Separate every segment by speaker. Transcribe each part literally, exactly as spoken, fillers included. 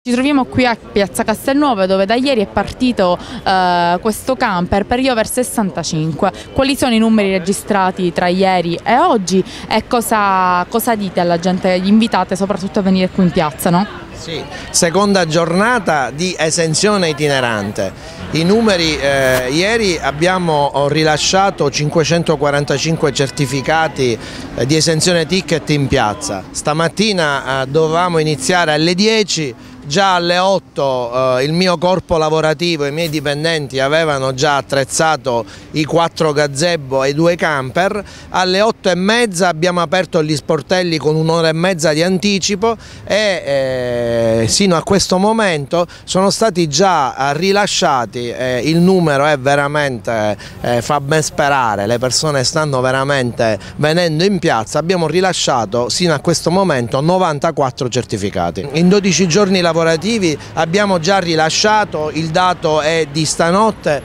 Speaker 1: Ci troviamo qui a Piazza Castelnuovo dove da ieri è partito eh, questo camper per gli over sessantacinque. Quali sono i numeri registrati tra ieri e oggi e cosa, cosa dite alla gente? Gli invitate soprattutto a venire qui in piazza, no?
Speaker 2: Sì, seconda giornata di esenzione itinerante. I numeri, eh, ieri abbiamo rilasciato cinquecentoquarantacinque certificati eh, di esenzione ticket in piazza. Stamattina eh, dovevamo iniziare alle dieci. Già alle otto eh, il mio corpo lavorativo e i miei dipendenti avevano già attrezzato i quattro gazebo e i due camper. Alle otto e mezza abbiamo aperto gli sportelli con un'ora e mezza di anticipo e eh, sino a questo momento sono stati già rilasciati, eh, il numero è veramente, eh, fa ben sperare, le persone stanno veramente venendo in piazza. Abbiamo rilasciato sino a questo momento novantaquattro certificati. In dodici giorni lavorativi lavorativi abbiamo già rilasciato, il dato è di stanotte,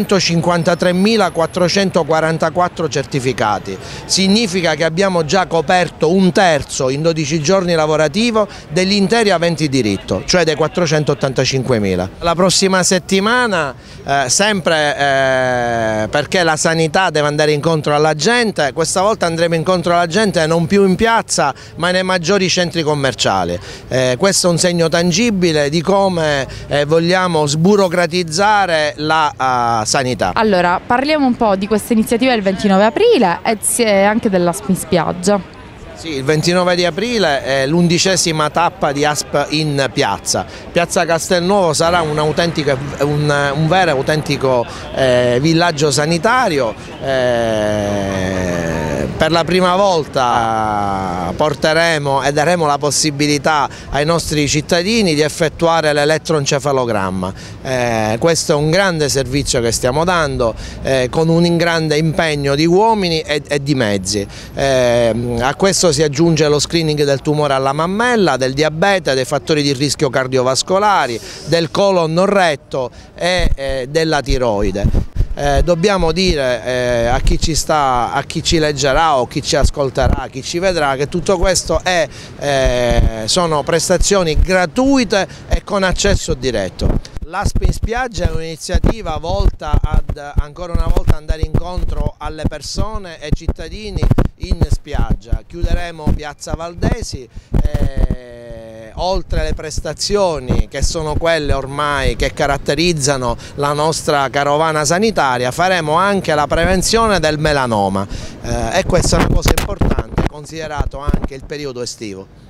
Speaker 2: centocinquantatremilaquattrocentoquarantaquattro certificati. Significa che abbiamo già coperto un terzo in dodici giorni lavorativi degli interi aventi diritto, cioè dei quattrocentottantacinquemila. La prossima settimana, eh, sempre eh, perché la sanità deve andare incontro alla gente, questa volta andremo incontro alla gente non più in piazza ma nei maggiori centri commerciali. Eh, questo è un segno tangibile di come eh, vogliamo sburocratizzare la uh, sanità.
Speaker 1: Allora, parliamo un po' di questa iniziativa del ventinove aprile e anche dell'A S P in spiaggia.
Speaker 2: Sì, il ventinove di aprile è l'undicesima tappa di A S P in piazza. Piazza Castelnuovo sarà un, autentico, un, un vero e autentico eh, villaggio sanitario. Eh, per la prima volta porteremo e daremo la possibilità ai nostri cittadini di effettuare l'elettroencefalogramma. Eh, questo è un grande servizio che stiamo dando eh, con un grande impegno di uomini e, e di mezzi. Eh, a questo si aggiunge lo screening del tumore alla mammella, del diabete, dei fattori di rischio cardiovascolari, del colon non retto e eh, della tiroide. Eh, dobbiamo dire eh, a chi ci sta, a chi ci leggerà o chi ci ascolterà, chi ci vedrà, che tutto questo è, eh, sono prestazioni gratuite e con accesso diretto. L'A S P in spiaggia è un'iniziativa volta ad ancora una volta andare incontro alle persone e ai cittadini in spiaggia. Chiuderemo Piazza Valdesi, eh, oltre alle prestazioni che sono quelle ormai che caratterizzano la nostra carovana sanitaria, faremo anche la prevenzione del melanoma eh, e questa è una cosa importante considerato anche il periodo estivo.